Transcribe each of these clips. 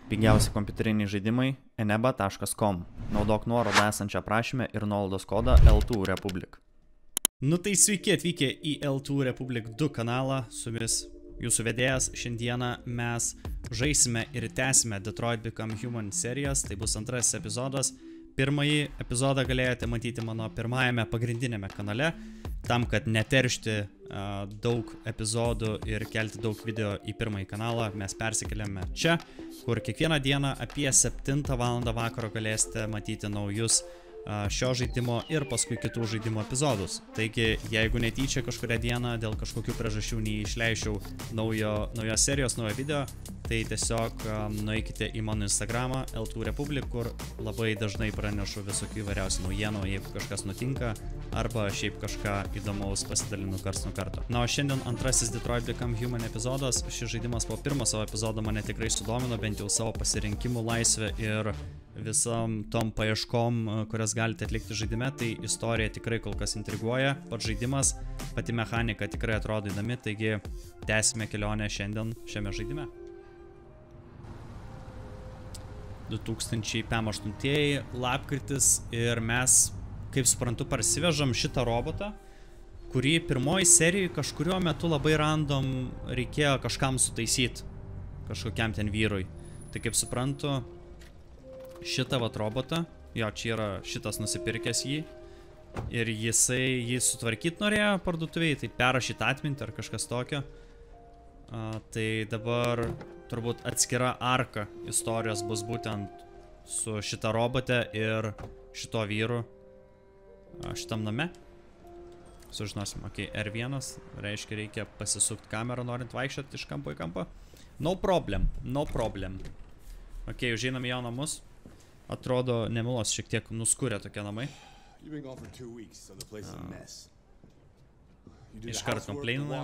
Pigiausi kompiuteriniai žaidimai eneba.com. Naudok nuorodą esančią aprašyme ir nuolaidos kodą L2 Republic. Nu tai sveiki atvykę į L2 Republic 2 kanalą, su jumis jūsų vedėjas. Šiandieną mes žaisime ir tęsime Detroit Become Human serijas, tai bus antrasis epizodas. Pirmąjį epizodą galėjote matyti mano pirmajame pagrindinėme kanale. Tam, kad neteršti daug epizodų ir kelti daug video į pirmąjį kanalą, mes persikeliame čia, kur kiekvieną dieną apie 7 val. Vakaro galėsite matyti naujus šio žaidimo ir paskui kitų žaidimo epizodus. Taigi, jeigu netyčia kažkuria diena dėl kažkokių priežasčių neįšleičiau naujos serijos, naujo video, tai tiesiog nueikite į mano Instagramą L2 Republic, kur labai dažnai pranešu visokių įvairiausių naujienų, jeigu kažkas nutinka, arba šiaip kažką įdomaus pasidalinu karts nuo karto. Na, o šiandien antrasis Detroit Become Human epizodas. Šis žaidimas po pirmo savo epizodo mane tikrai sudomino, bent jau savo pasirinkimų laisvę ir visam tom paieškom, kurias galite atlikti žaidime. Tai istorija tikrai kol kas intriguoja, pats žaidimas, pati mechanika tikrai atrodo įdomi, taigi tęsime kelionę šiandien šiame žaidime. 2008 lapkritis ir mes, kaip suprantu, parsivežam šitą robotą, kurį pirmoji serijoje kažkurio metu labai random reikėjo kažkam sutaisyti, kažkokiam ten vyrui. Tai kaip suprantu, šitą vat robotą, jo, čia yra šitas nusipirkęs jį ir jisai jį sutvarkyti norėjo parduotuviai, tai perrašyti atmintį ar kažkas tokio. Tai dabar turbūt atskira arka istorijos bus būtent su šita robotė ir šito vyru šitam name. Sužinosim, ok, R1 reiškia reikia pasisukti kamerą norint vaikščioti iš kampo į kampą. No problem, no problem. Ok, užeinam į jo namus. Atrodo, nemilos šiek tiek nuskūrė tokie namai. Iškart kompleinina.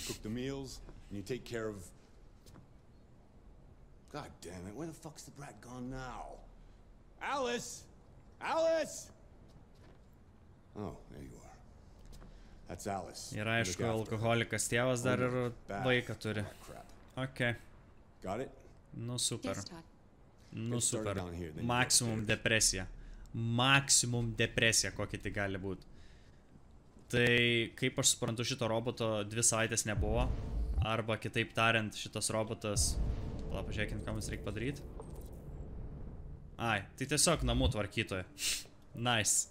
God damn it, where the fuck's the brat gone now? Alice! Alice! Oh, there you are. That's Alice. Ir aišku, alkoholikas tėvas dar ir vaiką turi. Ok. Got it? Nu super. Nu super. Maksimum depresija. Maksimum depresija, kokia tai gali būti. Tai, kaip aš suprantu, šito roboto 2 savaitės nebuvo. Arba kitaip tariant, šitas robotas... Pala, pažiūrėkime, ką mums reikia padaryti. Ai, tai tiesiog namų tvarkytoja. Nice.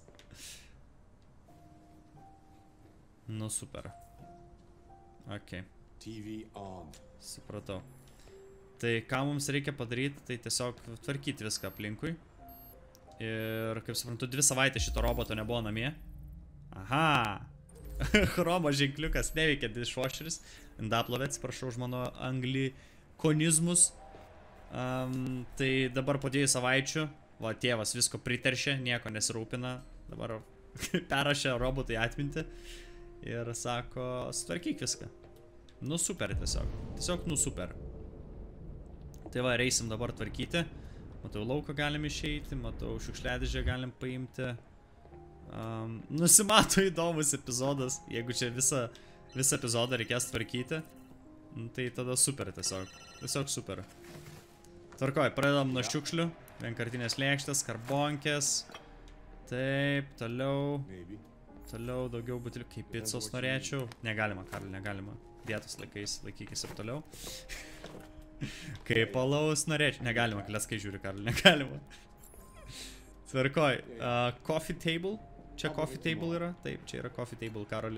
Nu super. Ok. TV on. Supratau. Tai ką mums reikia padaryti, tai tiesiog tvarkyti viską aplinkui. Ir, kaip suprantu, 2 savaitės šito roboto nebuvo namie. Aha! Chromo ženkliukas neveikia dishwasheris. Indaplovė, atsiprašau už mano anglikonizmus. Tai dabar po 2 savaičių, va, tėvas visko priteršė, nieko nesirūpina. Dabar perrašė robotui atmintį. Ir sako, sutvarkyk viską. Nu super tiesiog. Tiesiog nu super. Tai va, reisim dabar tvarkyti. Matau, lauką galim išeiti, matau, šiukšliadėžę galim paimti. Nusimato įdomus epizodas. Jeigu čia visą epizodą reikės tvarkyti, tai tada super tiesiog. Tiesiog super. Tvarkoj, pradedam nuo šiukšlių. Vienkartinės lėkštės, karbonkės. Taip, toliau. Toliau daugiau butelių, kaip picos norėčiau. Negalima, Karl, negalima. Dietos laikais laikykis ir toliau. Kaip alaus norėčiau. Negalima, kleskai žiūri, Karl, negalima. Tvarkoj, coffee table. Čia coffee table yra? Taip, čia yra coffee table, Karoli.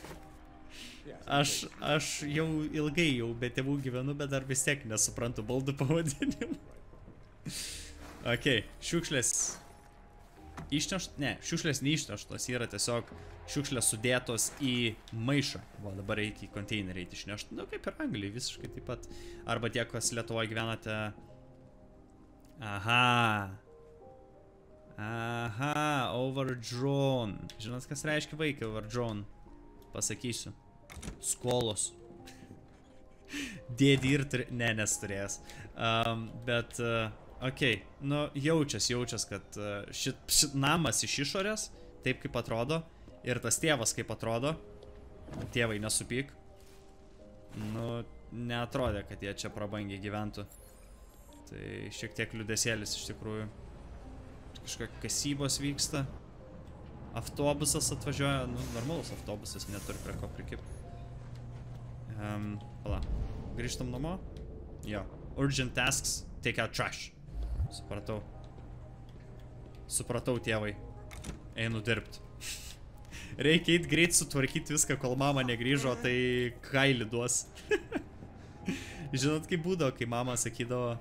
Aš jau ilgai jau be tėvų gyvenu, bet dar vis tiek nesuprantu baldų pavadinimų. Ok, šiukšlės išneštos, ne, šiukšlės neišneštos, yra tiesiog šiukšlės sudėtos į maišą. Va, dabar reikia į konteinerį išnešti. Nu, kaip ir Anglijai, visiškai taip pat. Arba tie, kas Lietuvoje gyvenate. Aha. Aha, overdrawn. Žinot, kas reiškia vaikai overdrawn? Pasakysiu. Skolos. Dėdį ir turi... Ne, nesturėjęs. Bet... Ok, nu jaučias, kad šit namas iš išorės, taip kaip atrodo, ir tas tėvas kaip atrodo, tėvai nesupyk, nu, neatrodė, kad jie čia prabangiai gyventų. Tai šiek tiek liūdesėlis iš tikrųjų. Kažkokia kasybos vyksta. Autobusas atvažiuoja, nu, normalus autobusas, neturi prie ko prikipti. Pala, grįžtam namo? Jo. Urgent tasks, take out trash. Supratau. Supratau, tėvai. Einu dirbt. Reikia eit greit sutvarkyti viską, kol mama negrįžo, tai kailį duos. Žinot, kaip būdavo, kai mama sakydavo...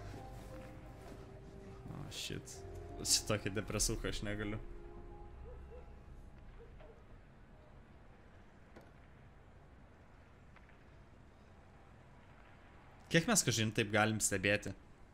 Oh, shit. Šitokį depresuką aš negaliu. Kiek mes, kažin, taip galim stebėti?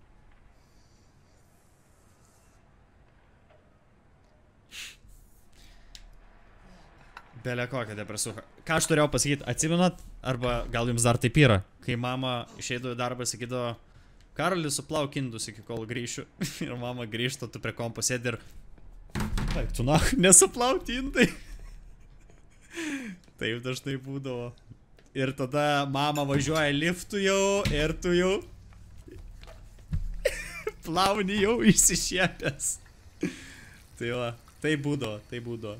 Belė kokią depresuką. Ką aš turėjau pasakyti, atsimenat? Arba gal jums dar taip yra? Kai mama išeidavo į darbą, sakydavo, Karolis, suplauk indus iki kol grįšiu. Ir mama grįžta, tu prie kompo sėdi ir... Taip, tu na, nesuplauti indai. Taip dažnai būdavo. Ir tada mama važiuoja liftu jau ir tu jau plauni jau išsišiepęs. Tai va, tai būdavo.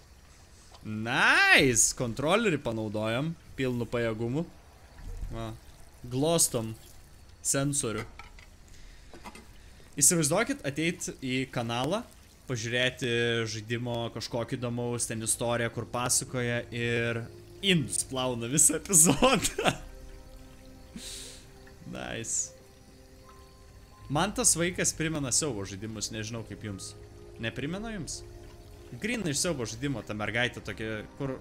Nice! Kontrolerį panaudojam pilnu pajėgumu. Va, glostom sensorių. Įsivaizduokit, ateit į kanalą, pažiūrėti žaidimo kažkokį įdomaus, ten istoriją, kur pasakoja ir indus plauna visą epizodą. Nice. Man tas vaikas primena siaubo žaidimus, nežinau kaip jums. Neprimena jums? Grina iš siaubo žaidimo ta mergaitė tokia,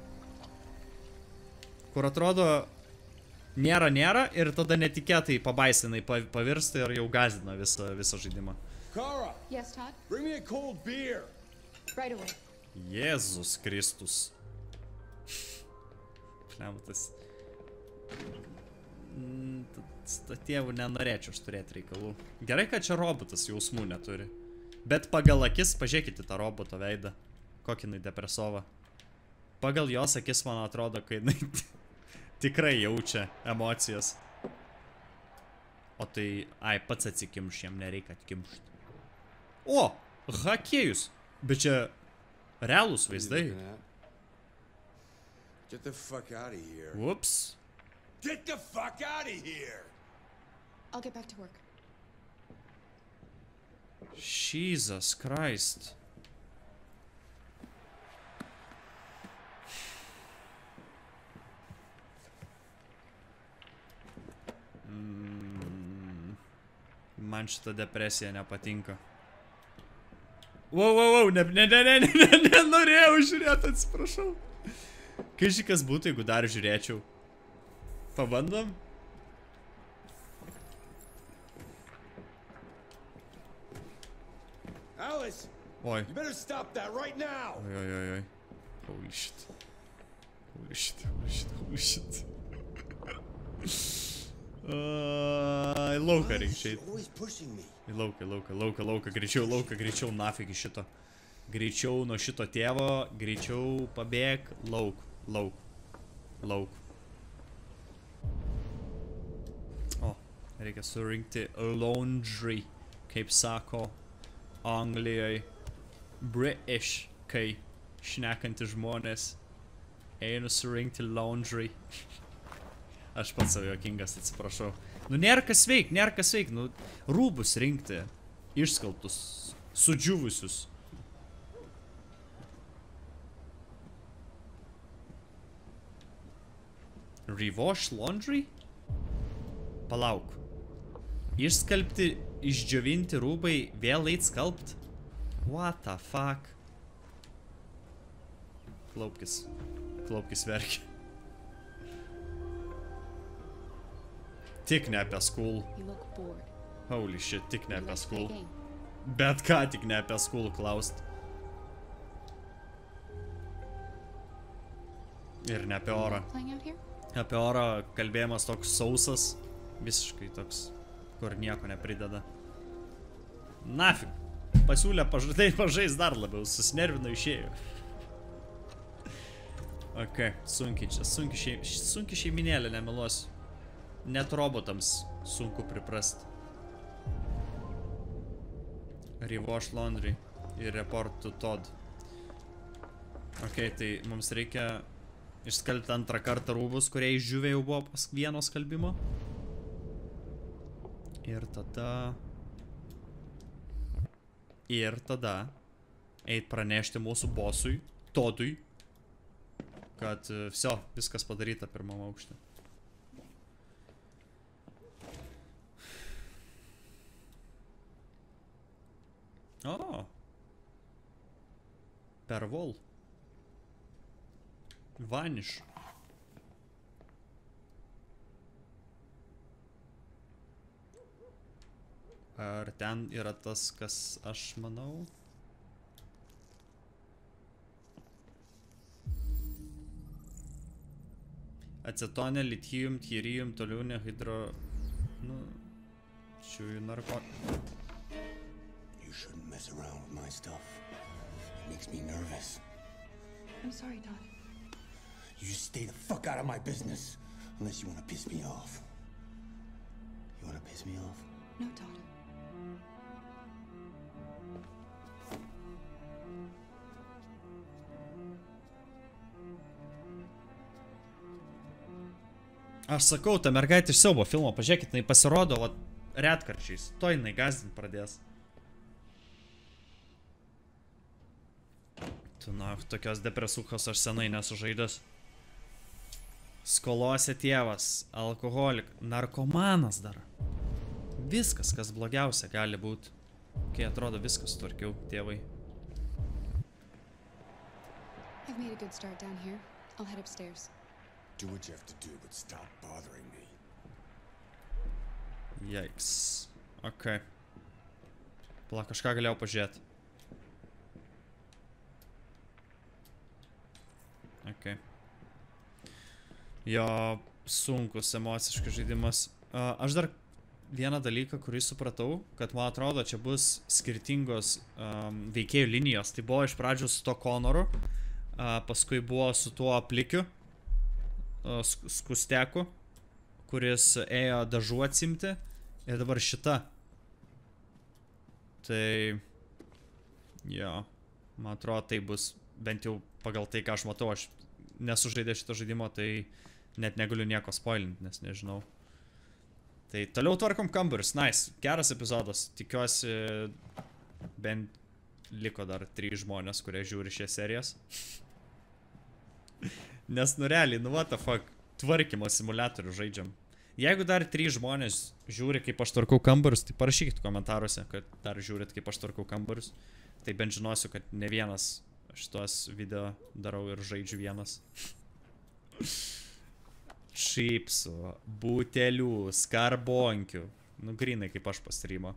kur atrodo nėra ir tada netikėtai pabaisinai pavirsta ir jau gazdina visą žaidimą. Kara! Yes, Todd? Bring me a cold beer! Right away. Jėzus Kristus. Šlemtas. Tėvų nenorėčiau aš turėti reikalų. Gerai, kad čia robotas jausmų neturi. Bet pagal akis, pažiūrėkite tą roboto veidą. Kokį jinai depresova. Pagal jos akis, man atrodo, kai jinai tikrai jaučia emocijas. O tai, pats atsikimš, jam nereikia atkimšti. O, hakėjus. Bet čia realūs vaizdai. Get the fuck out of here. Ups. Get the fuck out of here! I'll get back to work. Jesus Christ. Man šita depresija nepatinka. Wow, nenorėjau žiūrėti, atsiprašau. Kažkas būtų, jeigu dar žiūrėčiau. Pabandom? Alice! Oi. You better stop that right now! Oi. Holy shit. Į lauką reikia išeit. Always pushing me. Į lauką. Greičiau nafig iš šito. Greičiau nuo šito tėvo, greičiau pabėg. Lauk. O, reikia surinkti laundry, kaip sako Anglijoje. British, kai šnekanti žmonės. Einu surinkti laundry. Aš pats savo jokingas, atsiprašau. Nu, nėra kas veik. Nu, rūbus rinkti. Išskalbtus. Sudžiuvusius. Rewash laundry? Palauk. Išskalbti, išdžiovinti rūbai, vėl eit skalbt? What the fuck? Klaupkis verkia. Tik ne apie school. You look bored. Holy shit, tik ne You apie like to play school. a game. Bet ką tik ne apie school klaust. Ir ne apie orą. Playing out here? Apie orą kalbėjimas toks sausas. Visiškai toks, kur nieko neprideda. Nafig. Pasiūlė pažais dar labiau. Susinervino išėjo. Ok, sunkiai šeiminėlė, nemeluosiu. Net robotams sunku priprast. Rewash laundry ir report to Todd. Ok, tai mums reikia išskalbti antrą kartą rūbus, kurie išdžiūvė jau buvo pas vieno skalbimo. Ir tada eit pranešti mūsų bosui, Toddui, kad viso, viskas padaryta pirmam aukšte. O! Pervol. Vanish. Ar ten yra tas, kas aš manau? Acetonė, lithium, tyrium, toliau hidro... Nu... Šiųjų narko... You shouldn't mess around with my stuff. It makes me nervous. I'm sorry, Todd. You just stay the fuck out of my business. Unless you want to piss me off. You want to piss me off? No, Todd. Aš sakau, ta mergaitė iš siaubo filmo, pažiūrėkit, jinai pasirodo, vat, retkarčiais. To jinai gazdint pradės. Tu, na, tokios depresūkos aš senai nesužaidęs. Skolose tėvas, alkoholik, narkomanas dar. Viskas, kas blogiausia gali būti. Kai atrodo viskas tvarkiau, tėvai. I've made a good start down here. I'll head upstairs. Do what you have to do, but stop bothering me. Yikes. Ok. Pala, kažką galėjau pažiūrėti. Ok. Jo, sunkus emociškas žaidimas. Aš dar vieną dalyką, kurį supratau, kad man atrodo, čia bus skirtingos veikėjų linijos. Tai buvo iš pradžių su to Connoru, paskui buvo su tuo aplikiu, skusteku, kuris ėjo dažų atsimti, ir dabar šita. Tai, jo, man atrodo, tai bus, bent jau pagal tai, ką aš matau, aš nesužaidė šito žaidimo, tai net negaliu nieko spoilinti, nes nežinau. Tai toliau tvarkom kambarius, nice, geras epizodas, tikiuosi bent liko dar 3 žmonės, kurie žiūri šias serijas. Nes nu realiai, nu what the fuck, tvarkymo simuliatorių žaidžiam. Jeigu dar 3 žmonės žiūri, kaip aš tvarkau kambarius, tai parašykit komentaruose, kad dar žiūrit, kaip aš tvarkau kambarius. Tai bent žinosiu, kad ne vienas šitos video darau ir žaidžiu vienas. Šypsų, butelių, skarbonkių. Nu grinai kaip aš pastrymo.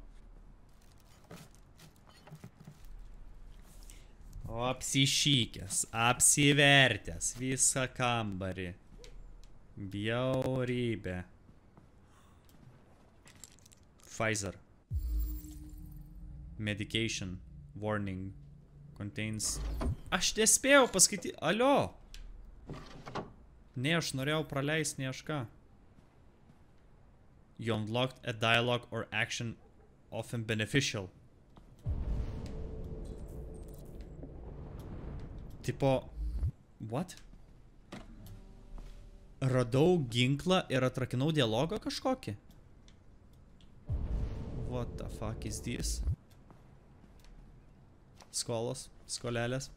O apsišykęs, apsivertęs visą kambarį. Bjaurybė. Pfizer. Medication. Warning. Contains... Aš nespėjau paskaityti... Alio! Ne, aš norėjau praleisti, ne aš ką. You unlocked a dialogue or action often beneficial. Tipo... What? Radau ginklą ir atrakinau dialogą kažkokį? What the fuck is this? Skolos, skolelės.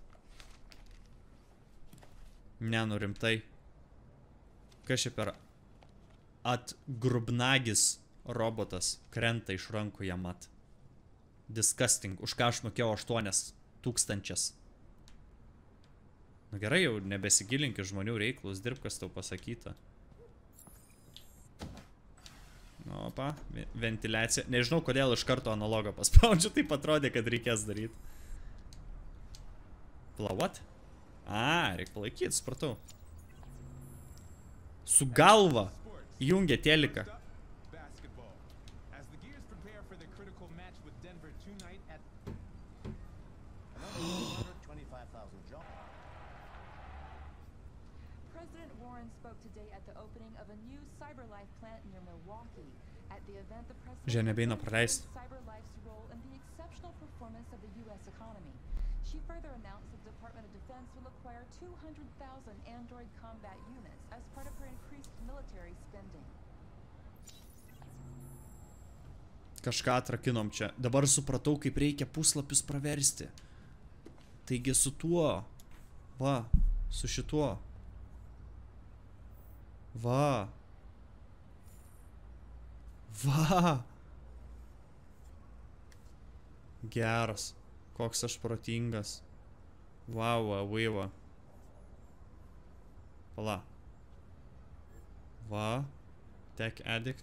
Ne, nu rimtai. Kas čia per atgrubnagis robotas krenta iš rankų jam mat. Disgusting. Už ką aš mokėjau 8,000. Nu gerai, jau nebesigilink į žmonių reiklus, dirb, kas tau pasakyta. Opa, ventiliacija. Nežinau, kodėl iš karto analogą paspaudžiu, taip atrodė, kad reikės daryti. Pla, what? Reik palaikyti, supratau. Su galva jungia teliką. President Warren spoke today at the opening of a new CyberLife plant near Milwaukee. At the event, the president Že nebeina praleist. CyberLife's role in the exceptional performance android combat units as part of her increased military spending. Kažką atrakinom čia. Dabar supratau, kaip reikia puslapius praversti. Taigi su tuo. Va, su šituo. Va. Va. Geras. Koks aš protingas. Wow, vaiva. Pala. Va. Tech addict.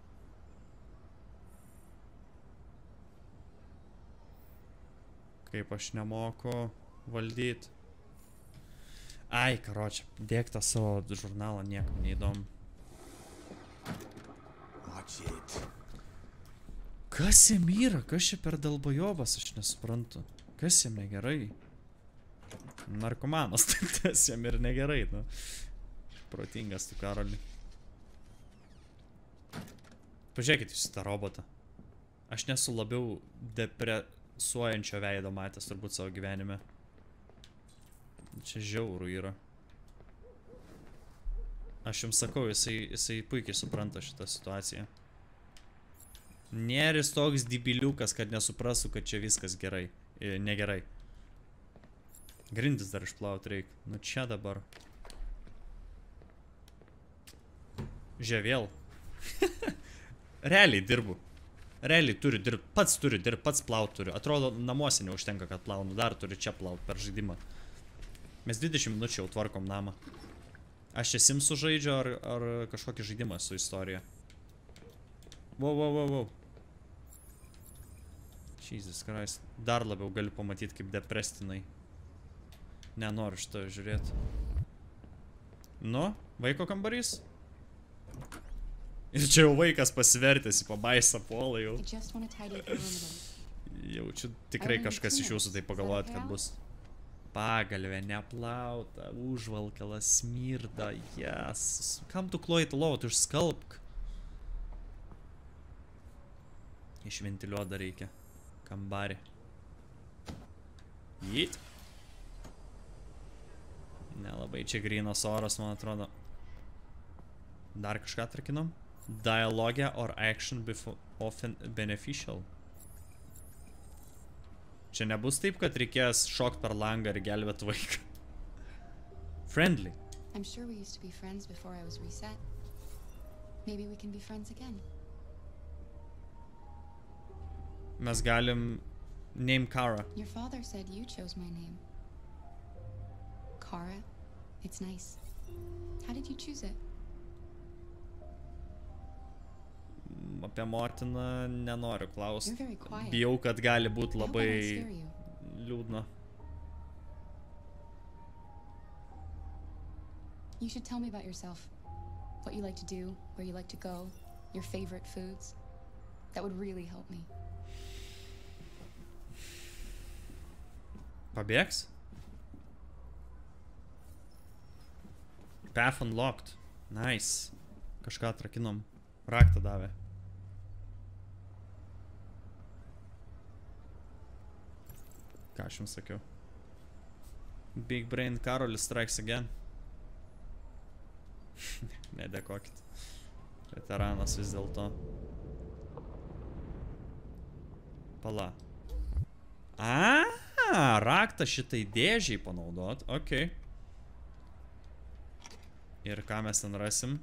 Kaip aš nemoku valdyti. Ai, karočią, dėk tą savo žurnalą, niekam neįdomu. Watch it. Kas jam yra? Kas čia per dalbajobas, aš nesuprantu. Kas jam negerai? Narkomanas, tai tas jam ir negerai, nu. Protingas tu, Karoli. Pažiūrėkit jūs į tą robotą. Aš nesu labiau depresuojančio veido matęs turbūt savo gyvenime. Čia žiaurų yra. Aš jums sakau, jisai puikiai supranta šitą situaciją. Nėris toks dybiliukas, kad nesuprastų, kad čia viskas gerai. Negerai. Grindis dar išplaut reik. Nu čia dabar. Žiūrė vėl. Realiai dirbu. Realiai turiu dirbti. Pats turiu dirbti, pats plaut turiu. Atrodo, namuose neužtenka, kad plaunu. Dar turiu čia plaut per žaidimą. Mes 20 minučių jau tvarkom namą. Aš čia Simsų žaidžiu ar kažkokį žaidimą su istorija. Wow. Jesus Christ. Dar labiau galiu pamatyti, kaip deprestinai. Nenoriu šitą žiūrėti. Nu, vaiko kambarys. Ir čia jau vaikas pasivertęs į pabaisą puolą jau. Jaučiu tikrai kažkas iš jūsų tai pagalvojat, kad bus. Pagalvė neplauta, užvalkalas smirda, jas. Kam tu kloji tą lovą, tu išskalbk. Išventiliuot dar reikia. Kambarį. Jit. Nelabai čia grynas oras, man atrodo. Dar kažką atrakinom. Dialogue or action often beneficial. Čia nebus taip, kad reikės šokt per langą ir gelbėt vaiką. Friendly. I'm sure we used to be friends before I was reset. Maybe we can be friends again. Mes galim name Kara. Your father said you chose my name. Kara, it's nice. How did you choose it? Apie motiną nenoriu klausti. You're very quiet. Bijau, kad gali būti I hope I labai don't scare you. liūdna. You should tell me about yourself. What you like to do, where you like to go, your favorite foods. That would really help me. Pabėgs? Path unlocked. Nice. Kažką atrakinom. Raktą davė. Ką aš jums sakiau? Big Brain Karolis strikes again. Nedėkokit. Veteranas vis dėlto. Pala. Raktą šitai dėžiai panaudot. Ok. Ir ką mes ten rasim?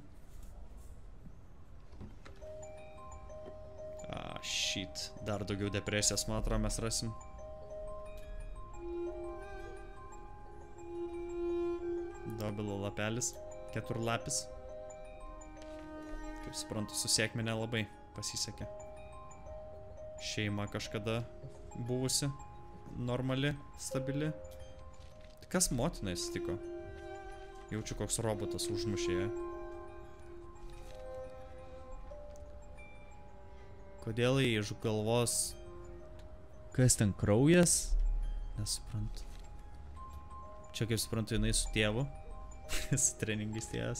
Shit. Dar daugiau depresijos, man atrodo, mes rasim. Dobilo lapelis. Keturlapis. Kaip suprantu, su sėkme nelabai pasisekė. Šeima kažkada buvusi. Normali, stabili. Kas motinai atsitiko? Jaučiu, koks robotas užmušė ją. Kodėl jai iš galvos... Kas ten, kraujas? Nesuprantu. Čia, kaip suprantu, jinai su tėvu. Su treningais tėvas.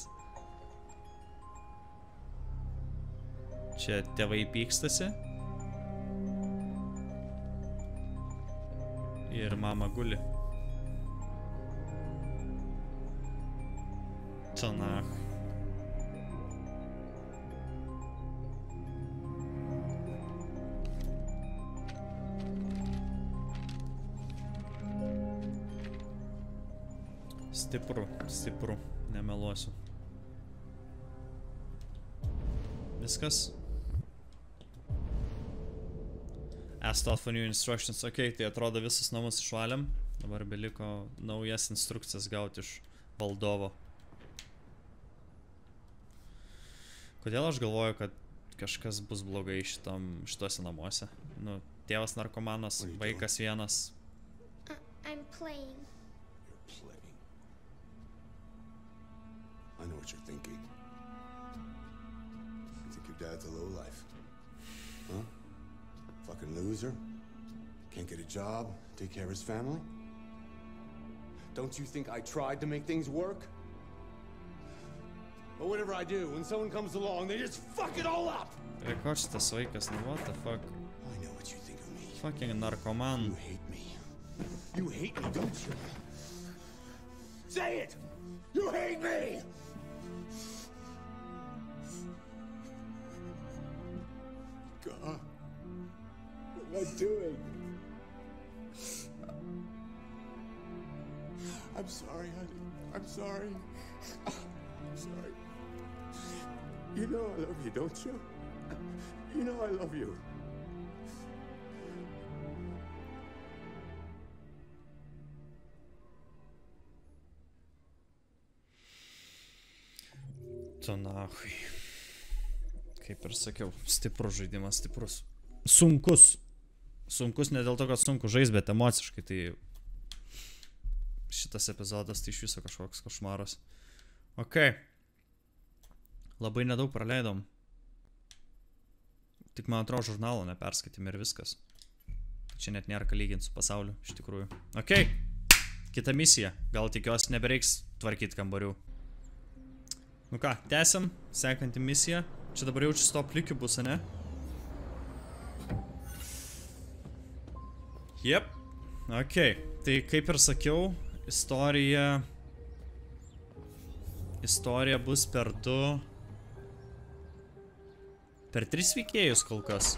Čia tėvai pykstasi. Ir mama guli. Čia na. Stipru, nemeluosiu. Viskas. Asked for new instructions. Ok, tai atrodo visus namus išvalėm. Dabar beliko naujas instrukcijas gauti iš valdovo. Kodėl aš galvoju, kad kažkas bus blogai šituose namuose? Nu, tėvas narkomanas, vaikas vienas. I'm playing. You're playing. I know what you're thinking. You think your dad's a lowlife. Huh? Fucking loser. Can't get a job, take care of his family. Don't you think I tried to make things work? But whatever I do, when someone comes along, they just fuck it all up! Koks šitas vaikas, nu what the fuck? I know what you think of me. Fucking narkoman. You hate me. You hate me, don't you? Say it! You hate me! God. What am I doing? I'm sorry, honey. I'm sorry. I'm sorry. You know I love you, don't you? You know I love you. Tu nahui. Kaip ir sakiau, stiprus žaidimas, stiprus. Sunkus. Sunkus ne dėl to, kad sunku žais, bet emociškai. Tai šitas epizodas tai iš viso kažkoks košmaras. Ok. Labai nedaug praleidom. Tik man atrodo žurnalo neperskaitėm ir viskas. Čia net nėra ką lyginti su pasauliu, iš tikrųjų. Ok. Kita misija. Gal tikiuosi nebereiks tvarkyti kambarių. Nu ką, tęsiam. Sekanti misija. Čia dabar jaučiu stop likiu bus, ne? Jep. Ok. Tai kaip ir sakiau, istorija bus per 3 veikėjus kol kas.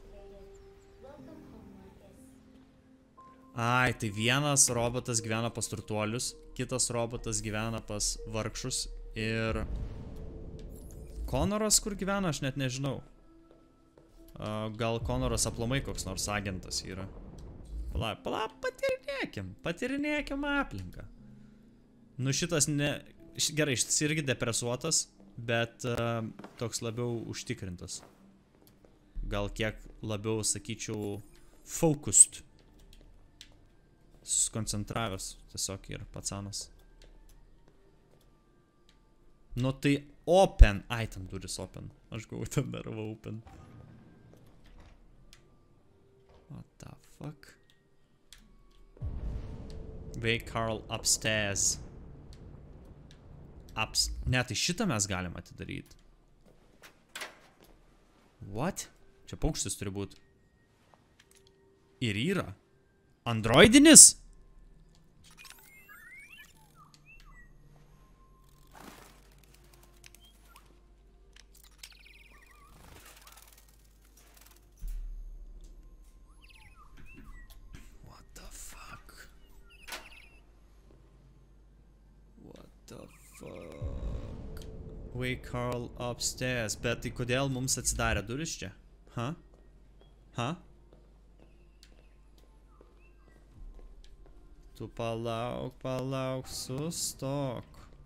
Ai, tai vienas robotas gyvena pas turtuolius, kitas robotas gyvena pas vargšus ir Konoras kur gyvena, aš net nežinau. Gal Konoras aplamai koks nors agentas yra. Pala, patirinėkim aplinką. Nu šitas ne... Gerai, šitas irgi depresuotas, bet toks labiau užtikrintas. Gal kiek labiau, sakyčiau, focused. Suskoncentravęs tiesiog yra pacanas. Nu tai open. Ai, ten duris open. Aš gavau ten dar open. What the fuck? Wake Carl upstairs. Ne, tai šitą mes galim atidaryti. What? Čia paukštis turi būti. Ir yra. Androidinis? What the fuck? What the fuck? Wake Carl upstairs. Bet tai kodėl mums atsidarė duris čia? Ha? Ha? Tu palauk, sustok.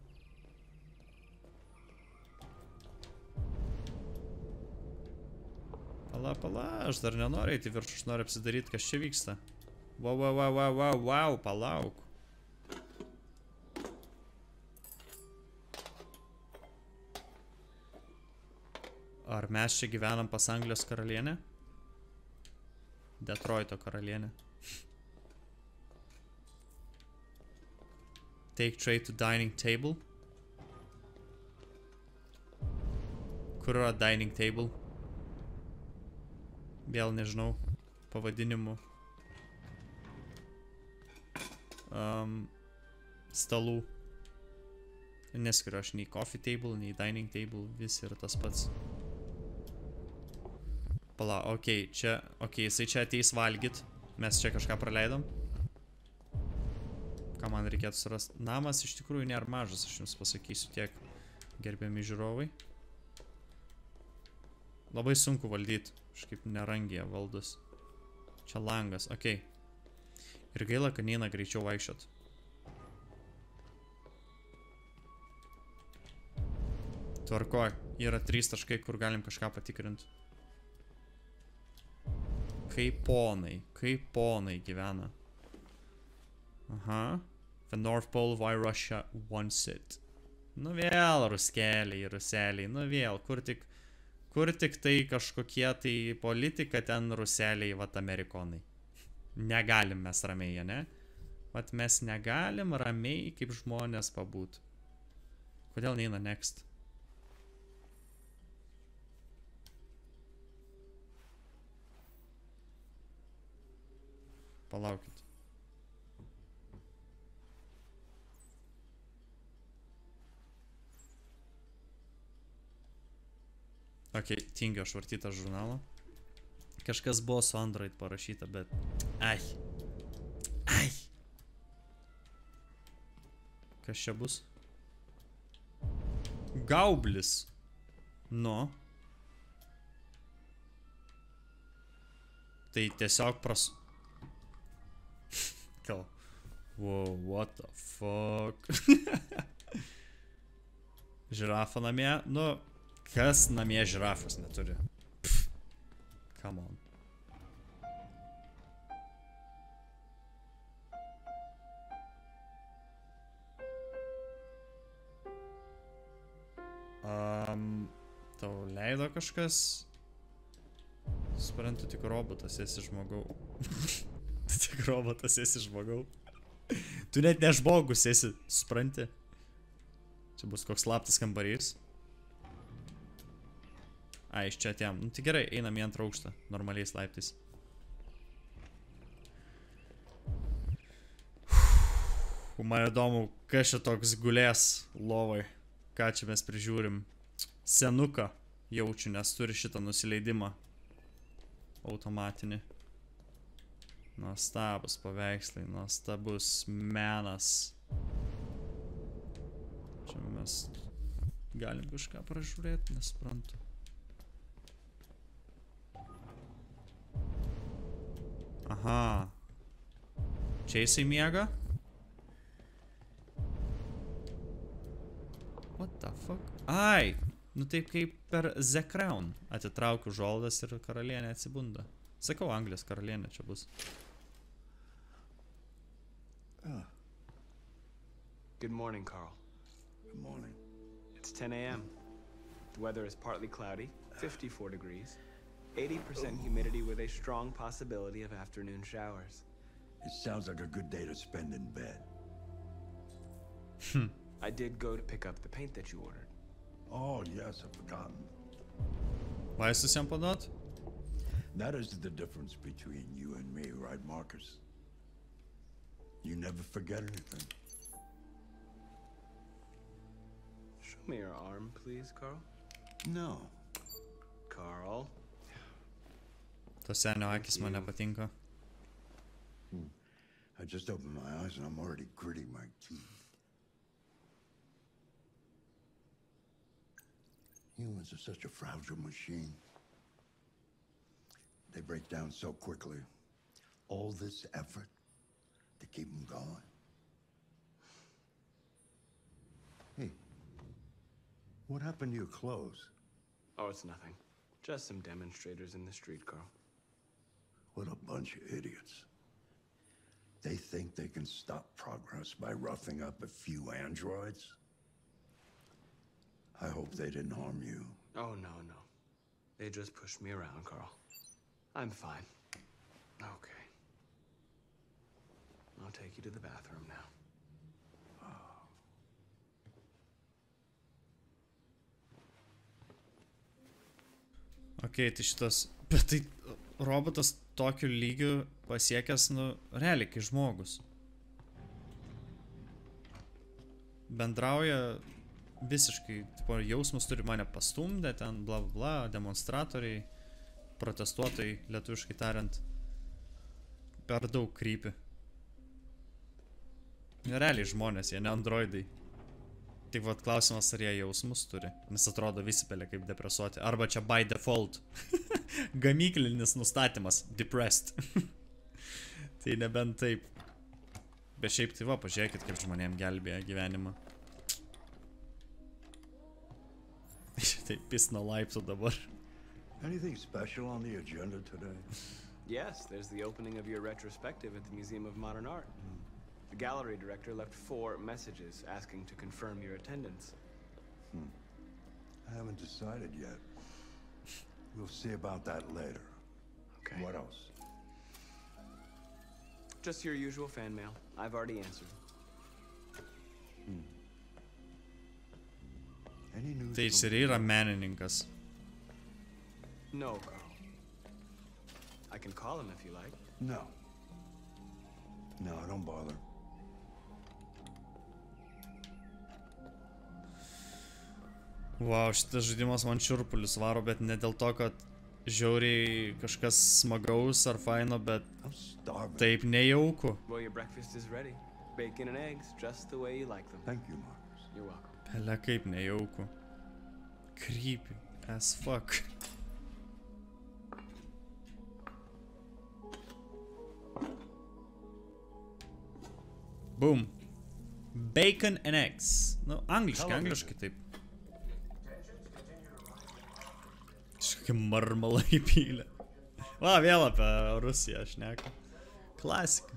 Pala, aš dar nenoriu eiti virš, aš noriu apsidaryti, kas čia vyksta. Wow, palauk. Ar mes čia gyvenam pas Anglijos karalienę? Detroito karalienę. Take tray to dining table. Kur yra dining table? Vėl nežinau pavadinimu. Stalų. Neskiriu aš nei coffee table, nei dining table, visi yra tas pats. Pala, okei, čia, jisai čia ateis valgyt. Mes čia kažką praleidom. Ką man reikėtų surasti? Namas iš tikrųjų nėra mažas, aš jums pasakysiu tiek, gerbiami žiūrovai. Labai sunku valdyti, kažkaip nerangiai valdus. Čia langas, okei. Ir gaila, kad neina greičiau vaikščiot. Tvarkoj, yra 3 taškai, kur galim kažką patikrinti. Kaip ponai gyvena. Aha. The North Pole, why Russia wants it. Nu vėl ruseliai, nu vėl, kur tik tai kažkokie tai politika ten ruseliai, vat amerikonai. Negalim mes ramiai, ne? Vat mes negalim ramiai kaip žmonės pabūt. Kodėl neina next? Palaukit. Ok, tingiu aš vartyti tą žurnalą. Kažkas buvo su Android parašyta, bet... Ai. Kas čia bus? Gaublis. Nu. Tai tiesiog Gal. Wow, what the fuck? Žirafa namie? Nu, kas namie žirafos neturi? Pff, come on. Tau leido kažkas? Suprantu, tik robotas esi žmogau. Tik robotas esi žmogau. Tu net ne žmogus esi, supranti? Čia bus koks slaptas kambarys. Ai, iš čia atėjom. Nu tai gerai, einam į 2 aukštą, normaliais laiptais. Man įdomu, kas čia toks gulės lovai. Ką čia mes prižiūrim. Senuką jaučiu, nes turi šitą nusileidimą. Automatinį. Nuostabus paveikslai, nuostabus menas. Čia mes galim kažką pražiūrėti, nesuprantu. Aha. Čia jisai miega? What the fuck? Ai! Nu taip kaip per The Crown. Atitraukiu žoldas ir karalienė atsibunda. Sakau, Anglijos karalienė čia bus. Good morning, Carl. Good morning. It's 10 a.m. The weather is partly cloudy, 54 degrees, 80% humidity with a strong possibility of afternoon showers. It sounds like a good day to spend in bed. I did go to pick up the paint that you ordered. Oh, yes, I've forgotten. Vaistus jam paduot? That is the difference between you and me, right, Marcus? You never forget anything. Show me your arm, please, Carl. No. Carl. To senio akis man nepatinka. I just opened my eyes and I'm already gritting my teeth. Humans are such a fragile machine. They break down so quickly. All this effort to keep them going. Hey, what happened to your clothes? Oh, it's nothing. Just some demonstrators in the street, Carl. What a bunch of idiots. They think they can stop progress by roughing up a few androids? I hope they didn't harm you. Oh, no. They just pushed me around, Carl. I'm fine. Okay. I'll take you to the bathroom now. Okei, tai šitas... Bet tai robotas tokiu lygiu pasiekęs, nu, realiai, kai žmogus. Bendrauja visiškai, tipo, jausmas turi mane pastumdę, ten bla bla bla, demonstratoriai, protestuotojai, lietuviškai tariant. Per daug krypi. Realiai žmonės, jie ne androidai. Tik vat klausimas, ar jie jausmus turi. Nes atrodo visi pelė kaip depresuoti. Arba čia by default. Gamyklinis nustatymas. Depressed. Tai nebent taip. Bet šiaip tai va, pažiūrėkit, kaip žmonėm gelbėja gyvenimą. Tai pisno laiptų dabar. Anything special on the agenda today? Yes, there's the opening of your retrospective at the Museum of Modern Art. The gallery director left 4 messages asking to confirm your attendance. I haven't decided yet. We'll see about that later. Okay. What else? Just your usual fan mail. I've already answered. Any news? Tai jis ir yra menininkas. No, Carl. I can call him if you like. No. No, don't bother. Wow, šitas žaidimas man šiurpulius varo, bet ne dėl to, kad žiauriai kažkas smagaus ar faino, bet I'm starving. taip nejauku. Well, your breakfast is ready. Bacon and eggs, just the way you like them. Thank you, Marcus. You're welcome. Pele kaip nejauku. Creepy as fuck. Boom. Bacon and eggs. Nu, angliškai taip. Kažkokia marmala įpylė. Va, vėl apie Rusiją šneka. Klasika.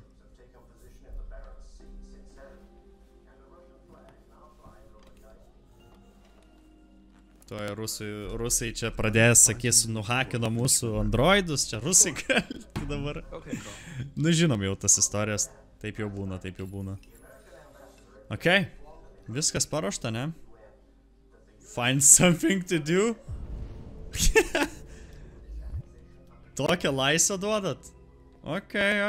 Tuoj rusai čia pradės, sakys, nuhakino mūsų androidus, čia rusai kalti dabar. Okay, Carl. Nu, žinom jau tas istorijas. Taip jau būna, taip jau būna. Ok, viskas paruošta, ne? Find something to do? Tokią laisvę duodat? Ok.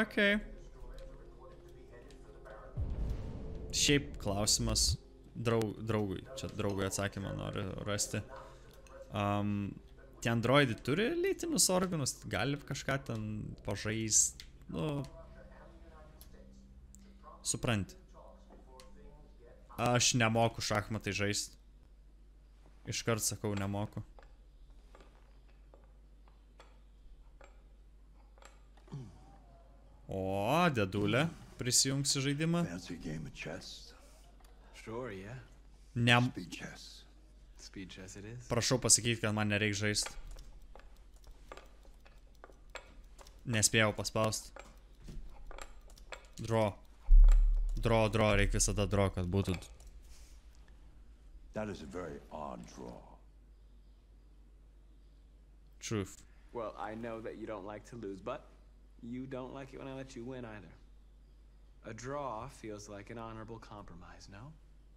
Šiaip klausimas draugui. Čia draugui atsakymą noriu rasti. Tie androidai turi lytinius organus? Gali kažką ten pažaist? Nu... Supranti. Aš nemoku šachmatai žaist. Iškart sakau, nemoku. O, dėdulė prisijungs į žaidimą. Fancy game of chess? Sure, yeah. Speed chess. Speed chess it is. Prašau pasakyti, kad man nereik žaist. Nespėjau paspaust. Draw, reik visada draw, kad būtų. That is a very odd draw. Truth. Well, I know that you don't like to lose, but you don't like it when I let you win either. A draw feels like an honorable compromise, no?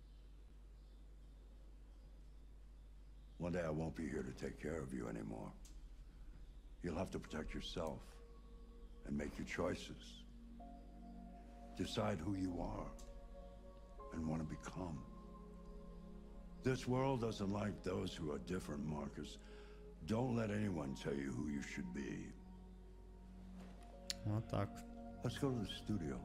One day I won't be here to take care of you anymore. You'll have to protect yourself and make your choices. Decide who you are and want to become. This world doesn't like those who are different, Marcus. Don't let anyone tell you who you should be. O tak. Let's go to the studio.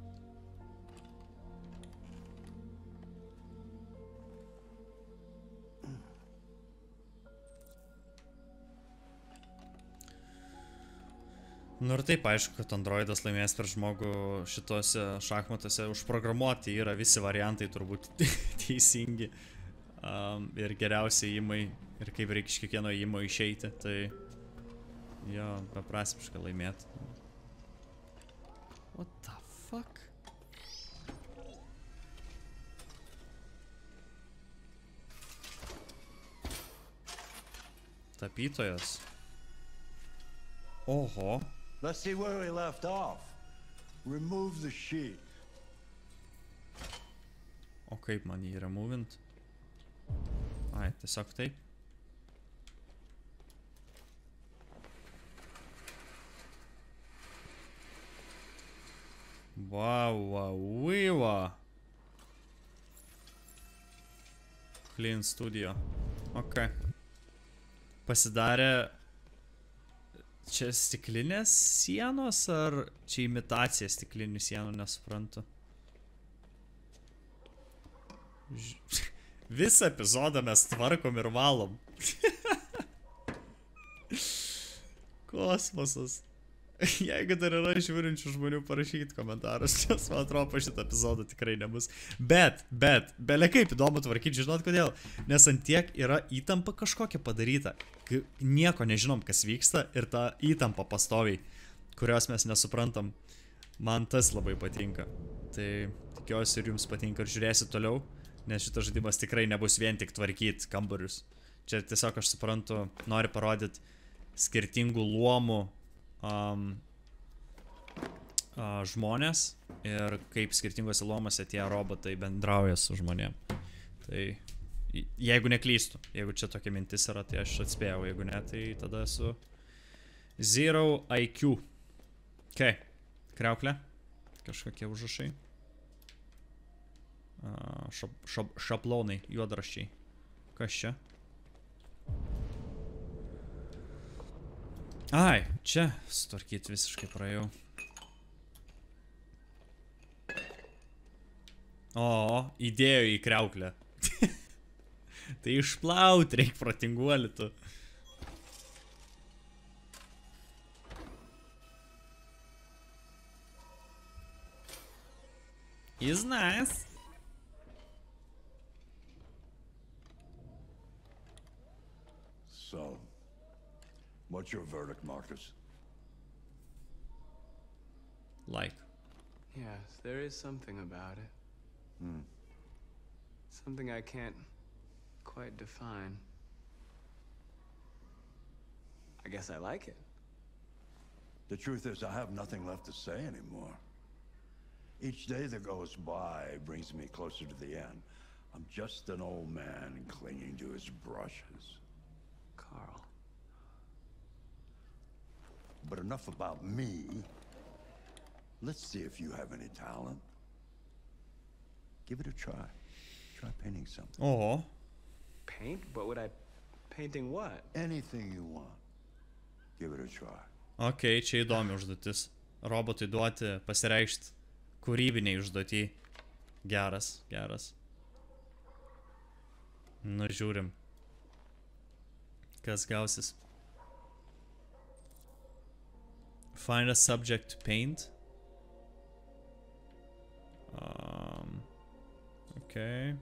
Nu ir taip aišku, kad androidas laimės per žmogų šitose šachmatuose. Užprogramuoti yra visi variantai turbūt teisingi. Ir geriausiai įmai. Ir kaip reikia iš kiekvieno įmo išeiti. Tai jo, beprasmiška laimėti. What the fuck? Tapytojas. Oho. Let's see where we left off. Remove the sheet. O kaip man jį removint? Ai, tiesiog taip. Wow. Clean Studio. Ok. Pasidarė... Čia stiklinės sienos, ar čia imitacija stiklinių sienų, nesuprantu. Visą epizodą mes tvarkom ir valom. Kosmosas. Jeigu dar yra žiūrinčių žmonių, parašykit komentarus, nes man atrodo, po šitą epizodą tikrai nebus. Bet, belia kaip įdomu tvarkyti, žinot kodėl? Nes ant tiek yra įtampa kažkokia padaryta. Nieko nežinom, kas vyksta ir ta įtampa pastoviai, kurios mes nesuprantam. Man tas labai patinka. Tai tikiuosi ir jums patinka ir žiūrėsit toliau, nes šitas žaidimas tikrai nebus vien tik tvarkyti kambarius. Čia tiesiog aš suprantu, nori parodyti skirtingų luomų žmonės ir kaip skirtingose luomose tie robotai bendrauja su žmonėm. Tai jeigu neklystu, jeigu čia tokia mintis yra, tai aš atspėjau, jeigu ne, tai tada esu Zero IQ. Ok, kriauklė, kažkokie užrašai. Šablonai, juodraščiai. Kas čia? Ai, čia sutvarkyti visiškai praėjau. O, įdėjo į kriauklę. Tai išplaut reik protinguolį tu. Is nice. So, what's your verdict, Marcus? Like. Yes, there is something about it. Something I can't quite define. I guess I like it. The truth is, I have nothing left to say anymore. Each day that goes by brings me closer to the end. I'm just an old man clinging to his brushes. Carl. But enough about me. Let's see if you have any talent. Give it a try. Try painting something. Oho. Paint? But would I... Painting what? Anything you want. Give it a try. Ok, čia įdomi užduotis. Robotui duoti pasireikšti kūrybiniai užduotį. Geras, geras. Nu, žiūrim. Kas gausis? Find a subject to paint. Okay.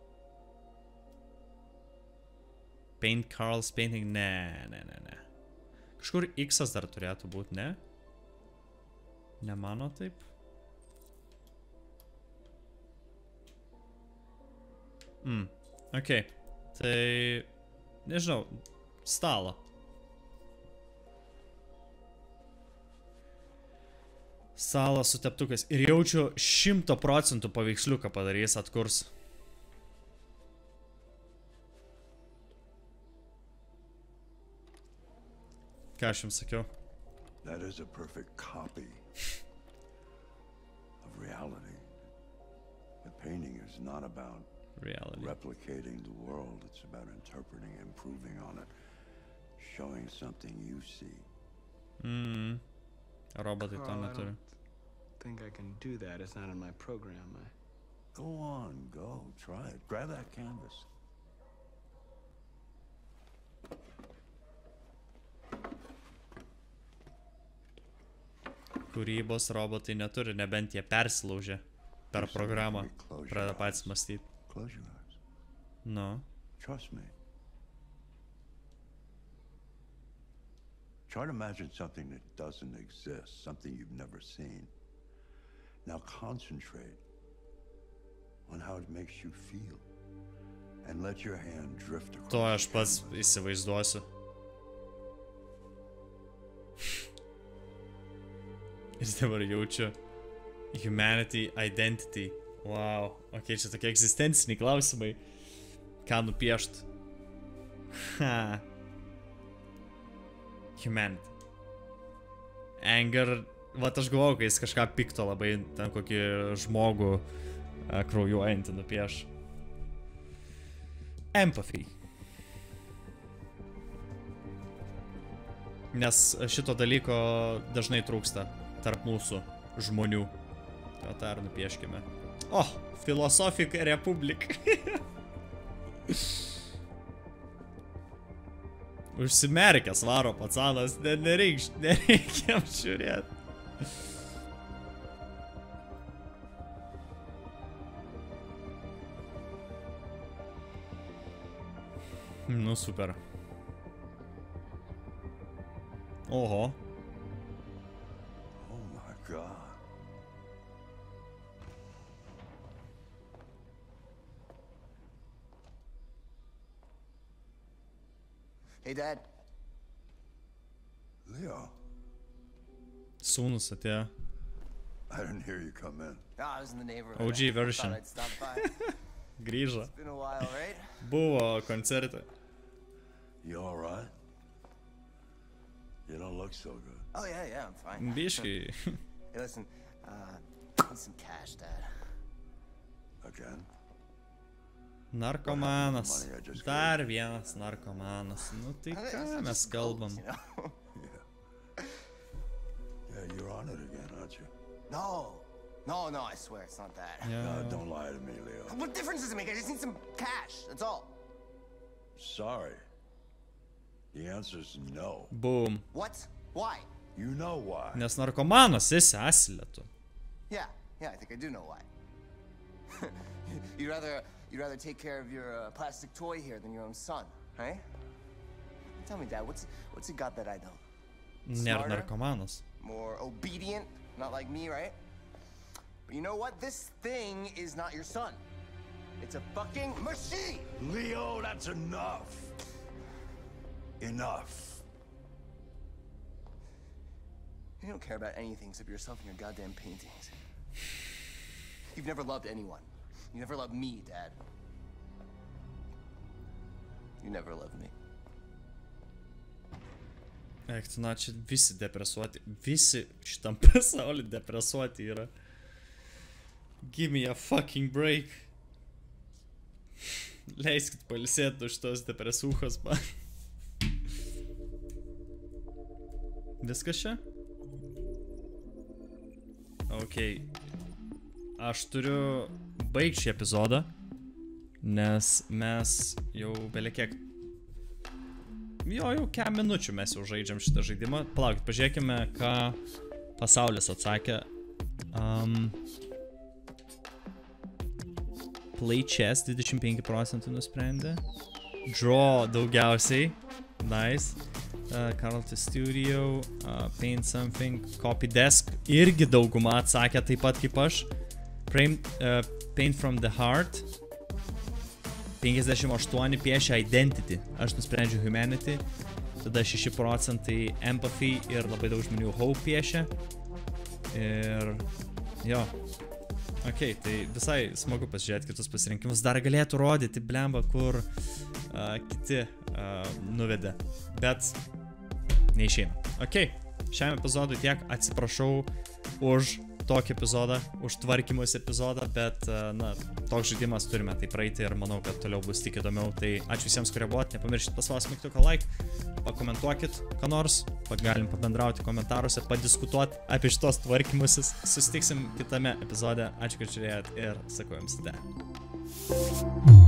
Paint Carl's painting. Ne. Kažkur X-as dar turėtų būti, ne? Nemano taip? Ok. Tai... Nežinau. Stalą. Salą su teptukais. Ir jaučiu 100% paveiksliuką padarys, atkurs. Ką aš jums sakiau? That is a perfect copy of reality. The painting is not about Reality. replicating the world. It's about interpreting, improving on it, showing something you see. Robotai to Carl, I neturi. don't think I can do that. It's not in my program. Go on, go. Try it. Grab that canvas. Kūrybos robotai neturi, nebent jie persilaužė per programą. Pradeda patys mąstyti. Close your eyes. Nu. Trust me. Try to imagine something that doesn't exist, something you've never seen. Now concentrate on how it makes you feel. And let your hand drift across To aš the pats canvas. įsivaizduosiu. Ir dabar jaučiu humanity identity. Wow. Ok, čia tokie egzistenciniai klausimai. Ką nupiešt? Ha. Humanity. Anger. Vat aš galvoju, kai jis kažką pikto labai, ten kokį žmogų kraujuojantį nupieš. empathy. Nes šito dalyko dažnai trūksta tarp mūsų žmonių. Tai ar nupieškime. Oh, Philosophic Republic. Užsimerkęs varo pacanas, nereikia apžiūrėti. Nu, super. Oho. Oh my God. Hey, Dad. Leo, Sūnus atėjo. I didn't hear you come in. Oh, I was in the neighborhood. OG I version. thought I'd stop by. Grįžo. It's been a while, right? Buvo koncerte. You all right? You don't look so good. Oh, yeah, I'm fine. Biškai. Hey, listen, I need some cash, Dad. Again? Narkomanas. Dar vienas narkomanas. Nu tai ką mes kalbam? You know? Yeah, you're on it again, aren't you? No, I swear it's not that. No, don't lie to me, Leo. What difference does it make? I just need some cash, that's all. Sorry. The answer's no. Boom. What? Why? You know why. Nes narkomanas esi asilėtų. Yeah, I think I do know why. You'd rather take care of your plastic toy here than your own son, right? Tell me, Dad, what's he got that I don't? Nėra narkomanas. More obedient, not like me, right? But you know what? This thing is not your son. It's a fucking machine! Leo, that's enough. Enough. You don't care about anything except yourself and your goddamn paintings. You've never loved anyone. You never loved me, Dad. You never loved me. Eik, na, čia visi depresuoti. Visi šitam pasaulį depresuoti yra. Give me a fucking break. Leiskit pailsėti už tos depresūchos, man. Viskas čia? Ok. Aš turiu baigti šį epizodą, nes mes jau belekiek... Jau kem minučių mes jau žaidžiam šitą žaidimą. Palaukit, pažiūrėkime, ką pasaulis atsakė. Play chess 25% nusprendė. Draw daugiausiai. Nice. Carlton Studio, Paint Something, Copy Desk. Irgi dauguma atsakė taip pat kaip aš. Paint from the Heart. 58 piešia Identity. Aš nusprendžiu Humanity. Tada 6% Empathy ir labai daug žmonių Hope piešia. Ir... Jo. Ok, tai visai smagu pasižiūrėti kitus pasirinkimus. Dar galėtų rodyti, blemba, kur kiti nuvedė. Bet neišeina. Ok, šiam epizodui tiek. Atsiprašau už tokį epizodą, už tvarkymus epizodą, bet, na, toks žaidimas turime tai praeiti ir manau, kad toliau bus tik įdomiau. Tai ačiū visiems, kurie buvot. Nepamirškit paspausti mygtuką like, pakomentuokit, ką nors, galim pabendrauti komentaruose, padiskutuoti apie šitos tvarkymusis. Susitiksim kitame epizode. Ačiū, kad žiūrėjot ir sakau jums ate.